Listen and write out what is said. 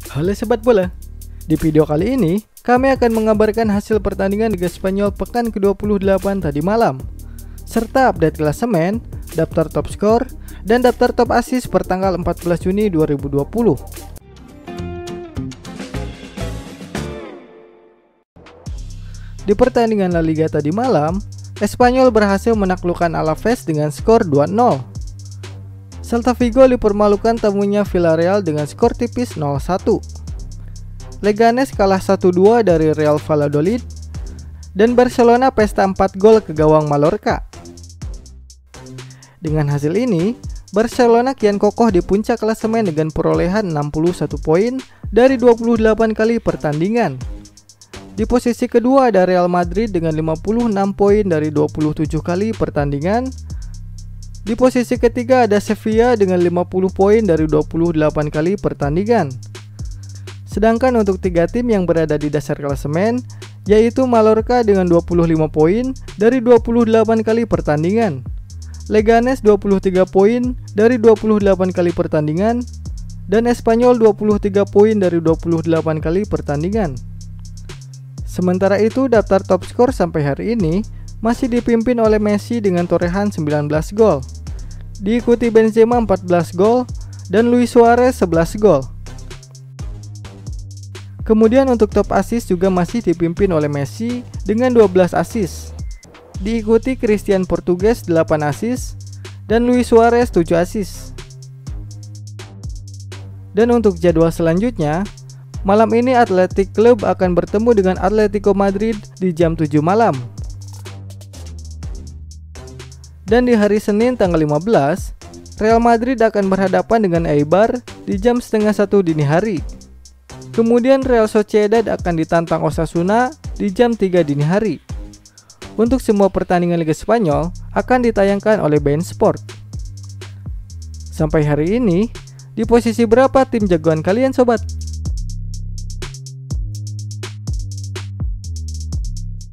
Halo Sobat Bola, di video kali ini kami akan mengabarkan hasil pertandingan Liga Spanyol pekan ke-28 tadi malam, serta update klasemen, daftar top skor, dan daftar top assist per tanggal 14 Juni 2020. Di pertandingan La Liga tadi malam, Espanyol berhasil menaklukkan Alaves dengan skor 2-0. Celta Vigo dipermalukan tamunya Villarreal dengan skor tipis 0-1. Leganes kalah 1-2 dari Real Valladolid, dan Barcelona pesta 4 gol ke gawang Mallorca. Dengan hasil ini, Barcelona kian kokoh di puncak klasemen dengan perolehan 61 poin dari 28 kali pertandingan. Di posisi kedua ada Real Madrid dengan 56 poin dari 27 kali pertandingan. Di posisi ketiga ada Sevilla dengan 50 poin dari 28 kali pertandingan. Sedangkan untuk 3 tim yang berada di dasar klasemen, yaitu Mallorca dengan 25 poin dari 28 kali pertandingan, Leganes 23 poin dari 28 kali pertandingan, dan Espanyol 23 poin dari 28 kali pertandingan. Sementara itu, daftar top skor sampai hari ini masih dipimpin oleh Messi dengan torehan 19 gol. Diikuti Benzema 14 gol dan Luis Suarez 11 gol. Kemudian untuk top assist juga masih dipimpin oleh Messi dengan 12 assist. Diikuti Christian Portugues 8 assist dan Luis Suarez 7 assist. Dan untuk jadwal selanjutnya, malam ini Athletic Club akan bertemu dengan Atletico Madrid di jam 7 malam. Dan di hari Senin tanggal 15, Real Madrid akan berhadapan dengan Eibar di jam setengah 1 dini hari. Kemudian Real Sociedad akan ditantang Osasuna di jam 3 dini hari. Untuk semua pertandingan Liga Spanyol akan ditayangkan oleh beIN Sport. Sampai hari ini, di posisi berapa tim jagoan kalian sobat?